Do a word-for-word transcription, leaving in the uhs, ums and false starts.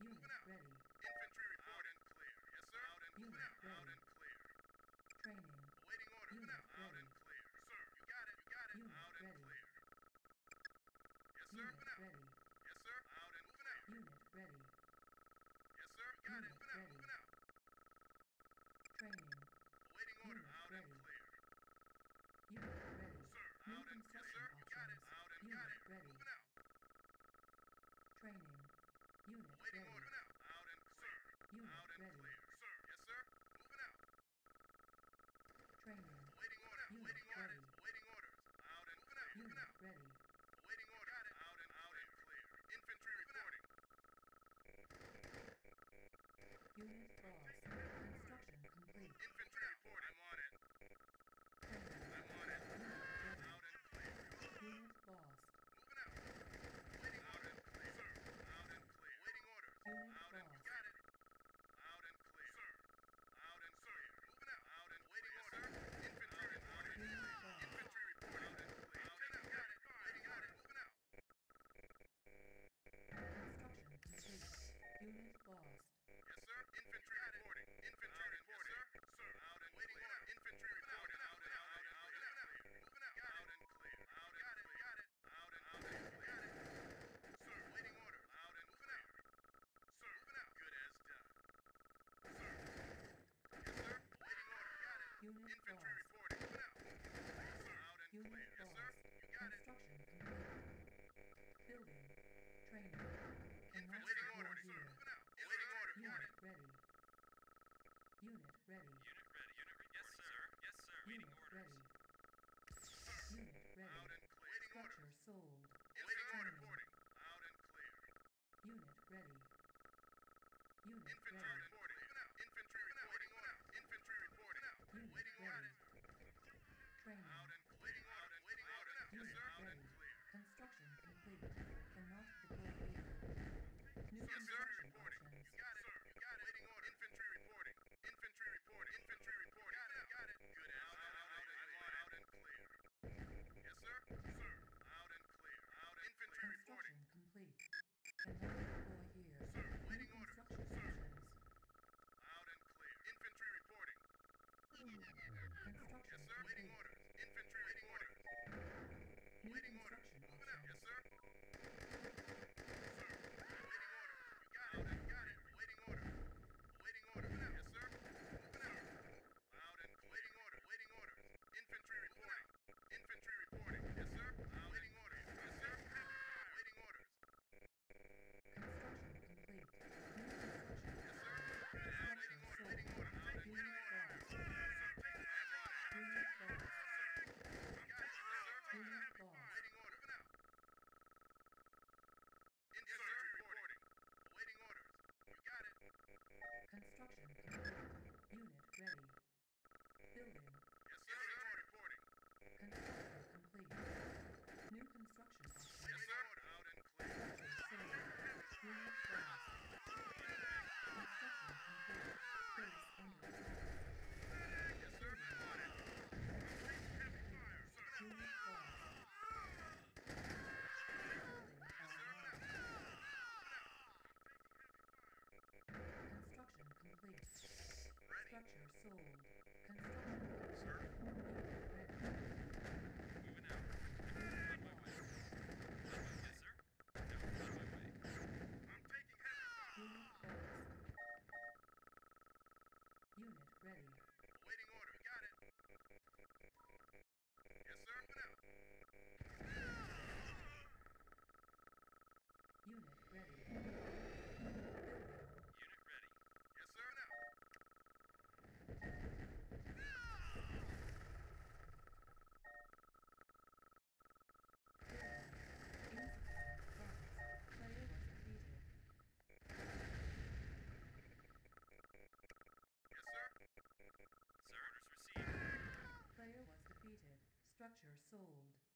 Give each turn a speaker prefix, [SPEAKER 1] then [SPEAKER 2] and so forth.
[SPEAKER 1] Unit ready.
[SPEAKER 2] Infantry report and clear. Yes, sir. Out and
[SPEAKER 1] Unit
[SPEAKER 2] clear.
[SPEAKER 1] ready.
[SPEAKER 2] Out and clear.
[SPEAKER 1] Training.
[SPEAKER 2] Awaiting order.
[SPEAKER 1] Unit
[SPEAKER 2] Out. Out
[SPEAKER 1] ready.
[SPEAKER 2] and clear. Sir, you got it. You got it.
[SPEAKER 1] Unit
[SPEAKER 2] Out and
[SPEAKER 1] ready.
[SPEAKER 2] clear. Yes, sir.
[SPEAKER 1] Unit
[SPEAKER 2] Moving out.
[SPEAKER 1] ready.
[SPEAKER 2] Yes, sir. Out and moving out.
[SPEAKER 1] Unit ready.
[SPEAKER 2] Yes, sir. You got
[SPEAKER 1] Unit
[SPEAKER 2] it. Moving out.
[SPEAKER 1] ready.
[SPEAKER 2] Moving out.
[SPEAKER 1] Training.
[SPEAKER 2] Awaiting order.
[SPEAKER 1] Unit
[SPEAKER 2] Out
[SPEAKER 1] ready.
[SPEAKER 2] and clear.
[SPEAKER 1] Unit ready.
[SPEAKER 2] Sir,
[SPEAKER 1] New
[SPEAKER 2] out and clear. Yes,
[SPEAKER 1] construction
[SPEAKER 2] sir. You got it.
[SPEAKER 1] options.
[SPEAKER 2] Out and
[SPEAKER 1] Unit
[SPEAKER 2] got it.
[SPEAKER 1] ready.
[SPEAKER 2] Moving out.
[SPEAKER 1] Training. Unit
[SPEAKER 2] Awaiting
[SPEAKER 1] ready.
[SPEAKER 2] order. Moving out. Out and clear.
[SPEAKER 1] Unit
[SPEAKER 2] Out and
[SPEAKER 1] ready.
[SPEAKER 2] clear. Sir. Yes, sir. Moving out.
[SPEAKER 1] Training.
[SPEAKER 2] Awaiting order.
[SPEAKER 1] Unit
[SPEAKER 2] Awaiting
[SPEAKER 1] ready.
[SPEAKER 2] orders. Awaiting orders. Out and moving out. Moving
[SPEAKER 1] Unit
[SPEAKER 2] out.
[SPEAKER 1] ready.
[SPEAKER 2] Awaiting order. Got it. Out and out and clear. Infantry reporting.
[SPEAKER 1] Unit lost. Construction complete.
[SPEAKER 2] Infantry reporting. I'm on it.
[SPEAKER 1] Training.
[SPEAKER 2] I'm on it.
[SPEAKER 1] Unit
[SPEAKER 2] Out and clear.
[SPEAKER 1] ready. Unit lost.
[SPEAKER 2] Moving out. Waiting out and clear. Sir. Out and clear. Waiting orders.
[SPEAKER 1] Unit
[SPEAKER 2] Out and
[SPEAKER 1] lost.
[SPEAKER 2] you got it. Out and clear. Sir. Out and clear. Moving out. Out and waiting order. Infantry reporting.
[SPEAKER 1] Unit lost.
[SPEAKER 2] Infantry report. Out and clear. Out and got it. Waiting got it. Moving out.
[SPEAKER 1] Construction complete. Unit lost.
[SPEAKER 2] Yes, sir. Infantry reporting. Infantry reporting. Yes, sir. Sir. Out and waiting order. Infantry reporting. Out and out and out and clear. Moving out. Out and clear. Out and got it. Got it. Out and out and clear. Got it. Sir. Waiting order. Out and moving out. Sir. Moving out. Good as done. Sir. Yes, sir. Waiting order. Got it.
[SPEAKER 1] Unit
[SPEAKER 2] Infantry
[SPEAKER 1] lost.
[SPEAKER 2] reporting. Moving out. Sir. Out and
[SPEAKER 1] Unit
[SPEAKER 2] clear. Yes,
[SPEAKER 1] lost.
[SPEAKER 2] sir. You got it.
[SPEAKER 1] Construction complete. Building. Training.
[SPEAKER 2] Infantry
[SPEAKER 1] Cannot
[SPEAKER 2] waiting
[SPEAKER 1] deploy
[SPEAKER 2] order. Sir.
[SPEAKER 1] here.
[SPEAKER 2] Moving out. Waiting order. Got
[SPEAKER 1] Unit
[SPEAKER 2] it.
[SPEAKER 1] ready. Unit ready.
[SPEAKER 3] Unit ready. Unit ready. Yes, sir. Yes, sir. Waiting
[SPEAKER 1] Unit
[SPEAKER 3] orders.
[SPEAKER 1] ready.
[SPEAKER 2] Sir.
[SPEAKER 1] Unit
[SPEAKER 2] Out
[SPEAKER 1] ready.
[SPEAKER 2] and clear. Waiting
[SPEAKER 1] Structure
[SPEAKER 2] orders.
[SPEAKER 1] sold.
[SPEAKER 2] Waiting order.
[SPEAKER 1] Training.
[SPEAKER 2] Reporting. Out and clear.
[SPEAKER 1] Unit ready. Unit
[SPEAKER 2] Infantry
[SPEAKER 1] ready.
[SPEAKER 2] reporting. Infantry reporting. Infantry reporting.
[SPEAKER 1] Unit
[SPEAKER 2] Waiting got
[SPEAKER 1] ready.
[SPEAKER 2] it.
[SPEAKER 1] Training.
[SPEAKER 2] Out and waiting out and waiting out and yes
[SPEAKER 1] Unit
[SPEAKER 2] sir. Out
[SPEAKER 1] ready.
[SPEAKER 2] and clear.
[SPEAKER 1] Construction complete. Cannot deploy here. New
[SPEAKER 2] Yes sir.
[SPEAKER 1] construction
[SPEAKER 2] Reporting.
[SPEAKER 1] options.
[SPEAKER 2] You got it. Sir. You got it. Waiting order. Infantry reporting. Infantry reporting. Infantry reporting. Got it. Got it. Good. Out out out. out I'm on out and clear. Yes sir. Sir. Out and clear. Out and infantry reporting.
[SPEAKER 1] Construction complete. Cannot deploy here.
[SPEAKER 2] Sir.
[SPEAKER 1] New
[SPEAKER 2] Waiting order.
[SPEAKER 1] construction
[SPEAKER 2] Sir.
[SPEAKER 1] options.
[SPEAKER 2] Out and clear. Infantry reporting.
[SPEAKER 1] Construction
[SPEAKER 2] Yes sir. Waiting
[SPEAKER 1] complete.
[SPEAKER 2] orders. Infantry waiting orders.
[SPEAKER 1] New
[SPEAKER 2] Waiting orders.
[SPEAKER 1] construction
[SPEAKER 2] Moving out. Yes
[SPEAKER 1] options.
[SPEAKER 2] sir. Sir. Waiting order. You got it. You got it. Waiting order. Waiting order. Moving out. Yes sir. Moving out. Loud and waiting order. Waiting orders. Infantry reporting. Infantry reporting. Yes sir. Loud waiting orders. Yes sir. Waiting orders.
[SPEAKER 1] Construction complete. New construction.
[SPEAKER 2] Yes sir. Loud waiting order. Waiting order. Loud and waiting
[SPEAKER 1] Unit
[SPEAKER 2] order.
[SPEAKER 1] lost.
[SPEAKER 2] Sir. I'm on it.
[SPEAKER 1] Unit lost.
[SPEAKER 2] You got it. Yes sir.
[SPEAKER 1] Unit lost.
[SPEAKER 2] Waiting order. Moving out. Infantry reporting. Awaiting orders. You got it.
[SPEAKER 1] Construction complete. Unit ready. Building.
[SPEAKER 2] Yes sir. Infantry reporting.
[SPEAKER 1] Construction complete. New construction
[SPEAKER 2] Yes
[SPEAKER 1] options.
[SPEAKER 2] sir. Out and clear.
[SPEAKER 1] Structure sold. Unit lost. Construction complete. Base under attack.
[SPEAKER 2] Yes sir. I'm on it. Heavy fire. Sir.
[SPEAKER 1] Unit lost. Building online. Construction complete.
[SPEAKER 2] Ready.
[SPEAKER 1] Structure sold. Construction complete.
[SPEAKER 2] Sir.
[SPEAKER 1] Unit ready.
[SPEAKER 3] Moving out. On my way. Yes, sir. No, on my way.
[SPEAKER 2] I'm taking heavy fire.
[SPEAKER 1] Unit lost. Unit ready.
[SPEAKER 2] Awaiting order. Got it. Yes sir. Moving out.
[SPEAKER 1] Unit ready. Building.
[SPEAKER 3] Unit ready.
[SPEAKER 2] Yes sir. Now.
[SPEAKER 1] Insufficient funds. Player was defeated.
[SPEAKER 2] Yes sir.
[SPEAKER 3] Sir, orders received.
[SPEAKER 1] Player was defeated. Structure sold.